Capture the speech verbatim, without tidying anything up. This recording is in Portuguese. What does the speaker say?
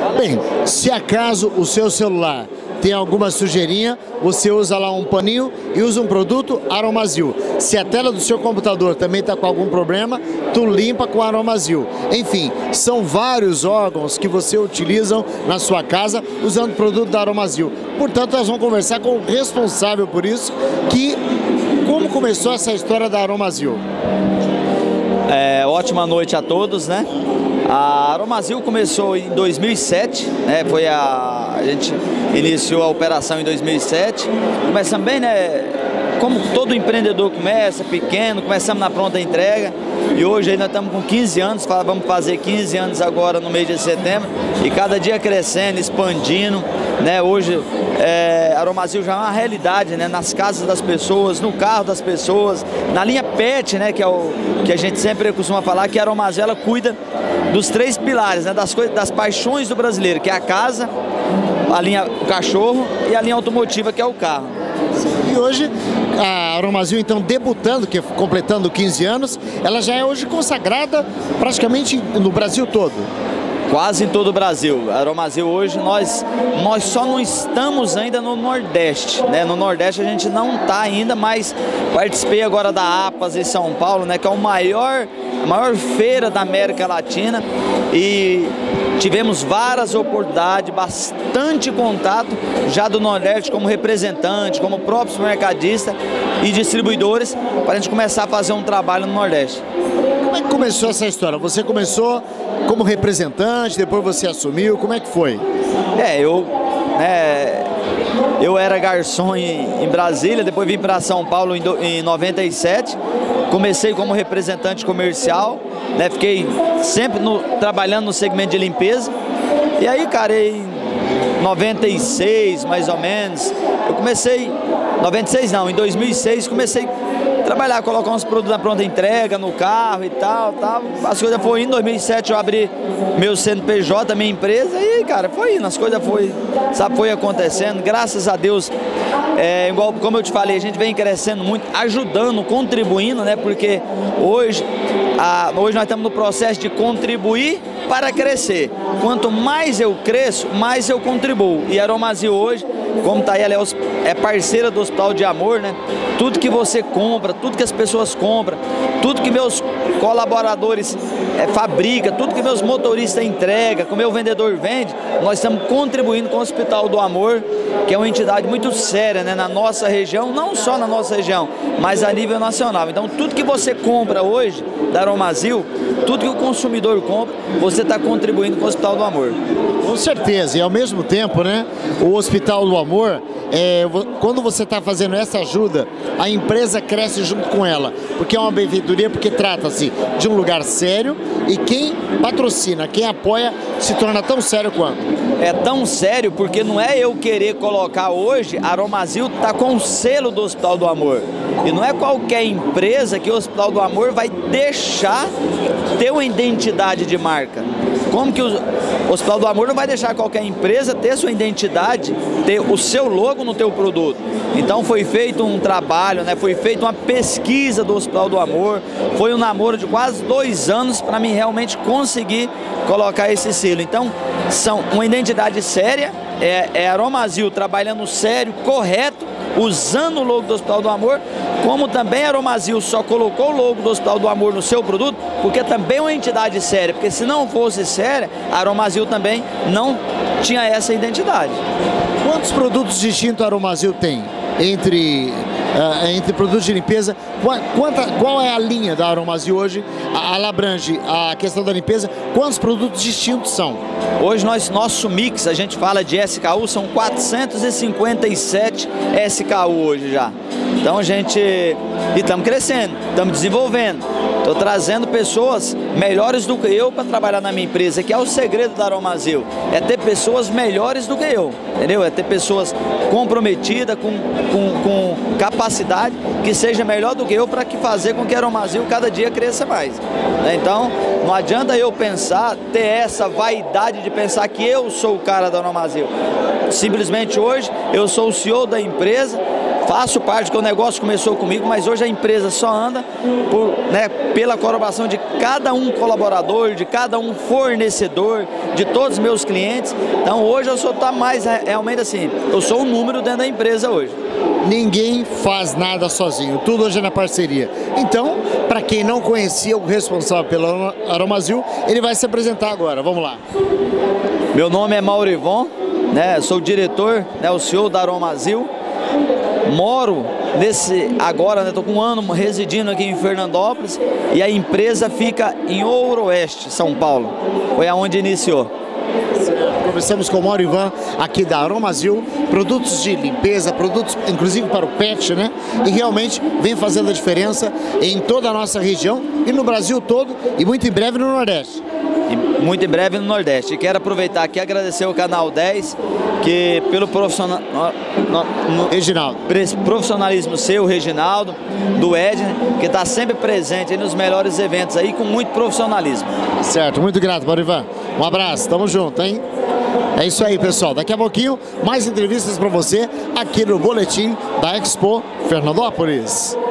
Bem, se acaso o seu celular tem alguma sujeirinha, você usa lá um paninho e usa um produto Aromazil. Se a tela do seu computador também está com algum problema, tu limpa com Aromazil. Enfim, são vários órgãos que você utiliza na sua casa usando o produto da Aromazil. Portanto, nós vamos conversar com o responsável por isso, que como começou essa história da Aromazil. É, ótima noite a todos, né? A Aromazil começou em dois mil e sete, né? Foi a, a gente iniciou a operação em dois mil e sete. Começamos bem, né? Como todo empreendedor começa, pequeno, começamos na pronta entrega. E hoje aí nós estamos com quinze anos, vamos fazer quinze anos agora no mês de setembro. E cada dia crescendo, expandindo, né? Hoje é, a Aromazil já é uma realidade, né? Nas casas das pessoas, no carro das pessoas, na linha pet, né? Que é o que a gente sempre costuma falar, que a Aromazil ela cuida dos três pilares, né? Das coisas, das paixões do brasileiro, que é a casa, a linha o cachorro e a linha automotiva, que é o carro. E hoje a Aromazil, então, debutando, que completando quinze anos, ela já é hoje consagrada praticamente no Brasil todo. Quase em todo o Brasil. A Aromazil hoje, nós, nós só não estamos ainda no Nordeste, né? No Nordeste a gente não está ainda, mas participei agora da APAS em São Paulo, né? Que é o maior, a maior feira da América Latina, e tivemos várias oportunidades, bastante contato já do Nordeste como representante, como próprio supermercadista e distribuidores, para a gente começar a fazer um trabalho no Nordeste. Como é que começou essa história? Você começou como representante, depois você assumiu, como é que foi? É, eu, né, eu era garçom em, em Brasília, depois vim para São Paulo em, do, em noventa e sete, comecei como representante comercial, né, fiquei sempre no, trabalhando no segmento de limpeza, e aí, cara, em noventa e seis, mais ou menos, eu comecei, noventa e seis não, em dois mil e seis comecei a trabalhar, colocar uns produtos na pronta entrega no carro e tal, tal. As coisas foram indo. Em dois mil e sete eu abri meu C N P J, minha empresa, e cara, foi indo, as coisas foi, sabe, foi acontecendo, graças a Deus. É, igual, como eu te falei, a gente vem crescendo muito, ajudando, contribuindo, né? Porque hoje, a, hoje nós estamos no processo de contribuir para crescer. Quanto mais eu cresço, mais eu contribuo. E a Aromazil hoje, como tá aí, ela é parceira do Hospital de Amor, né? Tudo que você compra, tudo que as pessoas compram, tudo que meus colaboradores é, fabricam, tudo que meus motoristas entregam, que o meu vendedor vende, nós estamos contribuindo com o Hospital do Amor, que é uma entidade muito séria, né, na nossa região, não só na nossa região, mas a nível nacional. Então, tudo que você compra hoje da Aromazil, tudo que o consumidor compra, você está contribuindo com o Hospital do Amor. Com certeza, e ao mesmo tempo, né, o Hospital do Amor, é, quando você está fazendo essa ajuda, a empresa cresce junto com ela, porque é uma benfeitoria, porque trata-se de um lugar sério, e quem patrocina, quem apoia, se torna tão sério quanto. É tão sério porque não é eu querer colocar hoje, a Aromazil está com o selo do Hospital do Amor. E não é qualquer empresa que o Hospital do Amor vai deixar ter uma identidade de marca. Como que o Hospital do Amor não vai deixar qualquer empresa ter sua identidade, ter o seu logo no teu produto? Então foi feito um trabalho, né? Foi feita uma pesquisa do Hospital do Amor, foi um namoro de quase dois anos para mim realmente conseguir colocar esse selo. Então, são uma identidade séria, é, é a Aromazil trabalhando sério, correto, usando o logo do Hospital do Amor, como também a Aromazil só colocou o logo do Hospital do Amor no seu produto, porque também é uma entidade séria, porque se não fosse séria, a Aromazil também não tinha essa identidade. Quantos produtos distintos a Aromazil tem? Entre, uh, entre produtos de limpeza, quanta, qual é a linha da Aromazil hoje? Ela abrange a questão da limpeza, quantos produtos distintos são? Hoje nós, nosso mix, a gente fala de S K U, são quatrocentos e cinquenta e sete S K U hoje já. Então a gente, e estamos crescendo, estamos desenvolvendo, estou trazendo pessoas melhores do que eu para trabalhar na minha empresa, que é o segredo da Aromazil, é ter pessoas melhores do que eu, entendeu? É ter pessoas comprometidas, com, com, com capacidade, que seja melhor do que eu para que fazer com que a Aromazil cada dia cresça mais. Né? Então, não adianta eu pensar, ter essa vaidade de pensar que eu sou o cara da Aromazil. Simplesmente hoje eu sou o C E O da empresa, faço parte, porque o negócio começou comigo, mas hoje a empresa só anda por, né, pela colaboração de cada um colaborador, de cada um fornecedor, de todos os meus clientes. Então hoje eu sou tá mais realmente assim, eu sou um número dentro da empresa hoje. Ninguém faz nada sozinho, tudo hoje é na parceria. Então, para quem não conhecia o responsável pela Aromazil, ele vai se apresentar agora, vamos lá. Meu nome é Maurivon, né, sou o diretor, né, o C E O da Aromazil. Moro nesse, agora, né, tô com um ano residindo aqui em Fernandópolis e a empresa fica em Ouro Oeste, São Paulo. Foi aonde iniciou. Conversamos com o Maurivan aqui da Aromazil, produtos de limpeza, produtos inclusive para o pet, né? E realmente vem fazendo a diferença em toda a nossa região e no Brasil todo e muito em breve no Nordeste. E muito em breve no Nordeste. E quero aproveitar aqui e agradecer ao Canal dez, que pelo profissional, no, no, Reginaldo. profissionalismo seu, Reginaldo, do Edner, que está sempre presente aí nos melhores eventos aí com muito profissionalismo. Certo, muito grato, Maurivan. Um abraço, tamo junto, hein? É isso aí, pessoal. Daqui a pouquinho, mais entrevistas para você aqui no Boletim da Expo Fernandópolis.